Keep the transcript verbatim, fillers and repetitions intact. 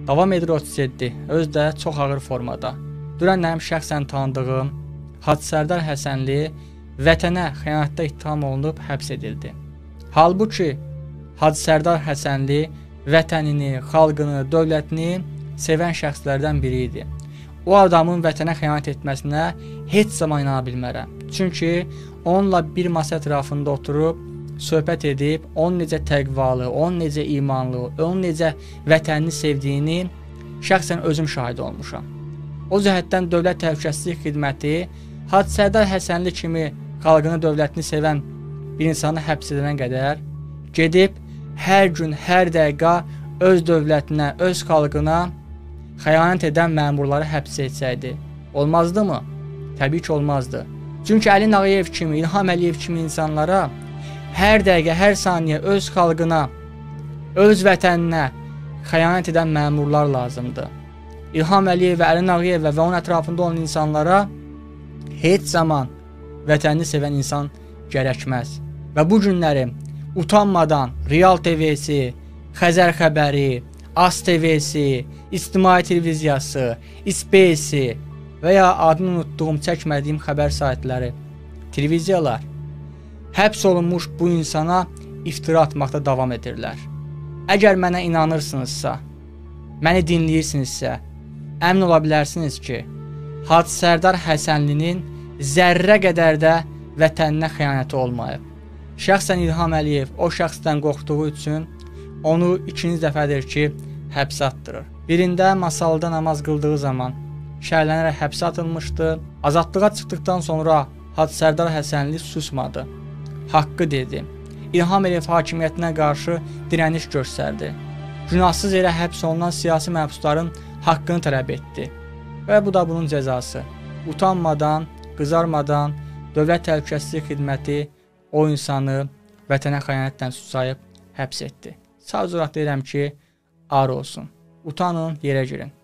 Davam edir otuz yeddi. Özü də çox ağır formada. Dünən mənim şəxsən tanıdığım Hacı Sərdar Həsənli vətənə xəyanətdə ittiham olunub həbs edildi. Halbuki Hacı Sərdar Həsənli vətənini, xalqını, dövlətini sevən şəxslərdən biri idi. O adamın vətənə xəyanət etməsinə heç zaman inana bilmərəm. Çünki onunla bir masa ətrafında oturub söhbət edib, onun necə təqvalı, onun necə imanlı, onun necə vətənini sevdiyini şəxsən özüm şahid olmuşam. O cəhətdən Dövlət Təhlükəsizlik Xidməti Hacı Sərdar Həsənli kimi xalqını, dövlətini sevən bir insanı həbs edilən qədər gedib hər gün, hər dəqiqə öz dövlətinə, öz xalqına xəyanət edən məmurları həbs etsəydi, olmazdı mı? Təbii ki, olmazdı. Çünki Əli Nağıyev kimi, İlham Əliyev kimi insanlara hər dəqiqə, hər saniyə öz xalqına, öz vətəninə xəyanət edən məmurlar lazımdır. İlham Əliyev və Əli Nağıyev və onun ətrafında olan insanlara heç zaman vətənini sevən insan gərəkməz. Və bu günləri utanmadan Real T V-si, Xəzər Xəbəri, Az T V-si, İctimai Televiziyası, İSPEYS-i və ya adını unutduğum, çəkmədiyim xəbər saytları, televiziyalar həbs olunmuş bu insana iftira atmaqda davam edirlər. Əgər mənə inanırsınızsa, məni dinləyirsinizsə, əmin ola bilərsiniz ki, Hacı Sərdar Həsənlinin zərrə qədər də vətəninə xəyanəti olmayıb. Şəxsən İlham Əliyev o şəxsdən qorxduğu üçün onu ikinci dəfədir ki, həbsə atdırır. Birində masalda namaz qıldığı zaman şəhərlənərək həbsə atılmışdı. Azadlığa çıxdıqdan sonra Hacı Sərdar Həsənli susmadı. Haqqı dedi. İlham Əliyev hakimiyyətinə qarşı dirəniş göstərdi. Günahsız yerə həbs olunan siyasi məhbusların haqqını tələb etdi. Və bu da bunun cəzası. Utanmadan, qızarmadan Dövlət Təhlükəsizlik Xidməti o insanı vətənə xəyanətlə suçayıb həbs etdi. Sadəcə olaraq deyirəm ki, ar olsun. Utanın, yerə girin.